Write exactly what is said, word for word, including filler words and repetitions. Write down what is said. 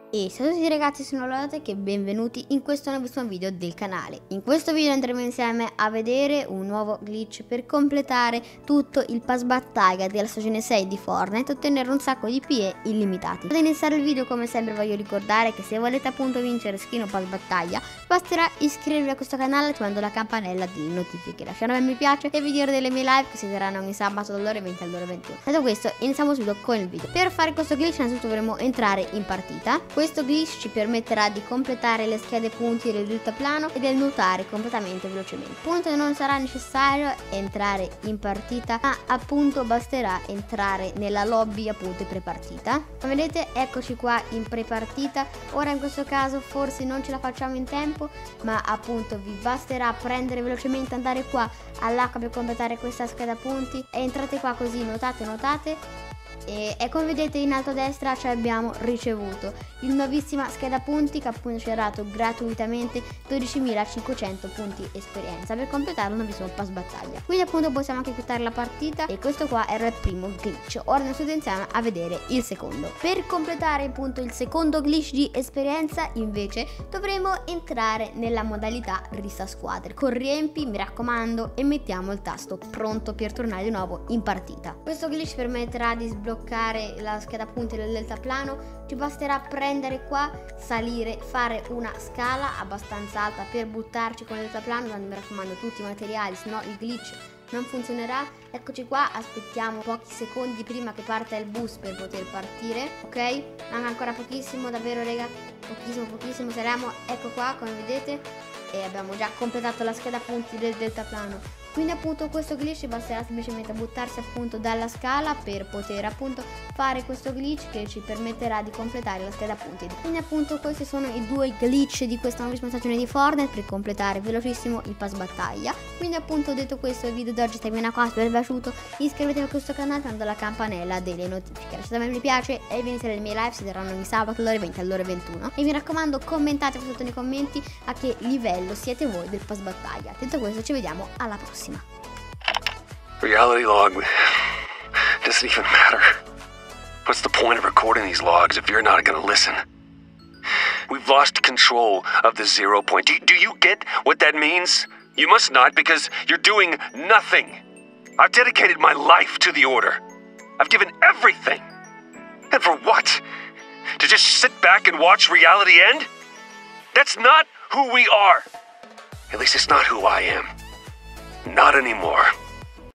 E ciao a tutti ragazzi, sono Lotte e benvenuti in questo nuovissimo video del canale. In questo video andremo insieme a vedere un nuovo glitch per completare tutto il pass battaglia della stagione sei di Fortnite e ottenere un sacco di P E illimitati. Ad iniziare il video, come sempre, voglio ricordare che se volete appunto vincere skin o pass battaglia basterà iscrivervi a questo canale attivando la campanella di notifiche, lasciare un mi piace e vedere delle mie live che si daranno ogni sabato dalle ore venti alle ore ventuno. Detto questo, iniziamo subito con il video. Per fare questo glitch innanzitutto dovremo entrare in partita. Questo glitch ci permetterà di completare le schede punti del deltaplano e del nuotare completamente velocemente. Appunto non sarà necessario entrare in partita, ma appunto basterà entrare nella lobby appunto pre-partita. Come vedete, eccoci qua in pre-partita. Ora in questo caso forse non ce la facciamo in tempo, ma appunto vi basterà prendere velocemente, andare qua all'H per completare questa scheda punti e entrate qua così, nuotate, nuotate. E, e come vedete in alto a destra ci abbiamo ricevuto il nuovissima scheda punti che appunto ci ha dato gratuitamente dodicimilacinquecento punti esperienza per completare un nuovissimo pass battaglia. Quindi appunto possiamo anche quittare la partita e questo qua era il primo glitch. Ora noi studiamo insieme a vedere il secondo. Per completare appunto il secondo glitch di esperienza invece dovremo entrare nella modalità rissa squadre. Con riempi, mi raccomando, e mettiamo il tasto pronto per tornare di nuovo in partita. Questo glitch permetterà di sbloccare la scheda punti del deltaplano. Ci basterà prendere qua, salire, fare una scala abbastanza alta per buttarci con il deltaplano, mi raccomando tutti i materiali, se no il glitch non funzionerà. Eccoci qua, aspettiamo pochi secondi prima che parta il bus per poter partire, ok? Manca ancora pochissimo, davvero raga, pochissimo pochissimo, saremo, ecco qua come vedete, e abbiamo già completato la scheda punti del deltaplano. Quindi appunto questo glitch basterà semplicemente buttarsi appunto dalla scala per poter appunto fare questo glitch che ci permetterà di completare la scheda punti. Quindi appunto questi sono i due glitch di questa nuovissima stagione di Fortnite per completare velocissimo il pass battaglia. Quindi appunto detto questo il video di oggi termina qua, se vi è piaciuto iscrivetevi a questo canale attivando la campanella delle notifiche, lasciate un mi piace e venite alle mie live, si daranno ogni sabato alle ore venti alle ore ventuno e mi raccomando commentate sotto nei commenti a che livello siete voi del pass battaglia. Detto questo ci vediamo alla prossima. Reality log doesn't even matter. What's the point of recording these logs if you're not gonna listen? We've lost control of the zero point. Do, do you get what that means? You must not, because you're doing nothing. I've dedicated my life to the Order. I've given everything. And for what? To just sit back and watch reality end? That's not who we are. At least it's not who I am. Not anymore.